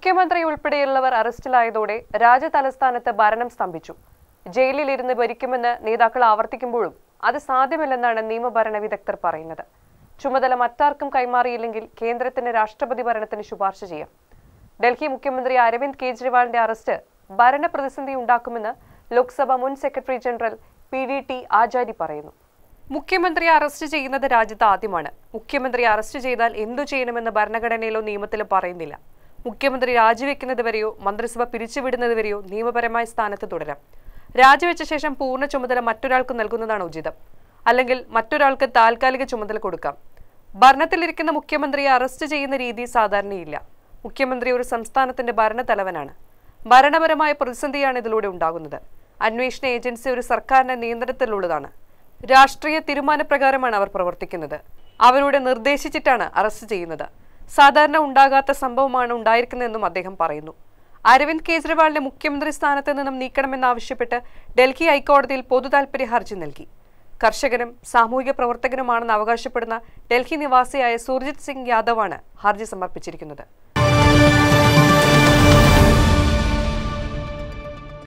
മുഖ്യമന്ത്രി ഉൾപ്പെടെയുള്ളവർ അറസ്റ്റിലായതോടെ രാജ്യതലസ്ഥാനത്ത് ഭരണം സ്തംഭിച്ചു. ജയിലിലിരുന്ന് ഭരിക്കുമെന്ന് നേതാക്കൾ ആവർത്തിക്കുമ്പോഴും അത് സാധ്യമല്ലെന്നാണ് നിയമഭരണ വിദഗ്ധർ പറയുന്നത്. ചുമതല മറ്റാർക്കും കൈമാറിയില്ലെങ്കിൽ കേന്ദ്രത്തിന് രാഷ്ട്രപതി ഭരണത്തിന് ശുപാർശ ചെയ്യാം. ഡൽഹി മുഖ്യമന്ത്രി അരവിന്ദ് കെജ്രിവാളിന്റെ അറസ്റ്റ് ഭരണ പ്രതിസന്ധി ഉണ്ടാക്കുമെന്ന് ലോക്സഭ മുൻ സെക്രട്ടറി ജനറൽ PDT ആചാരി പറയുന്നു. മുഖ്യമന്ത്രിയെ അറസ്റ്റ് ചെയ്യുന്നത് രാജ്യത്ത് ആദ്യമാണ്. മുഖ്യമന്ത്രിയെ അറസ്റ്റ് ചെയ്താൽ എന്തു ചെയ്യണമെന്ന് ഭരണഘടനയിലോ നിയമത്തിലോ പറയുന്നില്ല. മുഖ്യമന്ത്രി രാജിവെക്കുന്നതുവരെയോ മന്ത്രിസഭ പിരിച്ചുവിടുന്നതുവരെയോ നിയമപരമായ സ്ഥാനത്ത് തുടരാം. രാജിവെച്ച ശേഷം പൂർണ്ണ ചുമതല മറ്റൊരാൾക്ക് നൽകുന്നതാണ് ഉചിതം. അല്ലെങ്കിൽ മറ്റൊരാൾക്ക് താൽക്കാലിക ചുമതല കൊടുക്കാം. ഭരണത്തിലിരിക്കുന്ന മുഖ്യമന്ത്രിയെ അറസ്റ്റ് ചെയ്യുന്ന രീതി സാധാരണയില്ല. മുഖ്യമന്ത്രി ഒരു സംസ്ഥാനത്തിന്റെ ഭരണത്തലവനാണ്. ഭരണപരമായ പ്രതിസന്ധിയാണ് ഇതിലൂടെ ഉണ്ടാകുന്നത്. അന്വേഷണ ഏജൻസി ഒരു സർക്കാരിന്റെ നിയന്ത്രണത്തിലുള്ളതാണ്. രാഷ്ട്രീയ തീരുമാനപ്രകാരമാണ് അവർ പ്രവർത്തിക്കുന്നത്. അവരോട് നിർദ്ദേശിച്ചിട്ടാണ് അറസ്റ്റ് ചെയ്യുന്നത്. സാധാരണ ഉണ്ടാകാത്ത സംഭവമാണ് ഉണ്ടായിരിക്കുന്നതെന്നും അദ്ദേഹം പറയുന്നു. അരവിന്ദ് കെജ്രിവാളിനെ മുഖ്യമന്ത്രി സ്ഥാനത്ത് നിന്നും നീക്കണമെന്നാവശ്യപ്പെട്ട് ഡൽഹി ഹൈക്കോടതിയിൽ പൊതുതാൽപര്യ ഹർജി നൽകി. കർഷകനും സാമൂഹിക പ്രവർത്തകനുമാണെന്ന് അവകാശപ്പെടുന്ന ഡൽഹി നിവാസിയായ സുർജിത് സിംഗ് യാദവാണ് ഹർജി സമർപ്പിച്ചിരിക്കുന്നത്.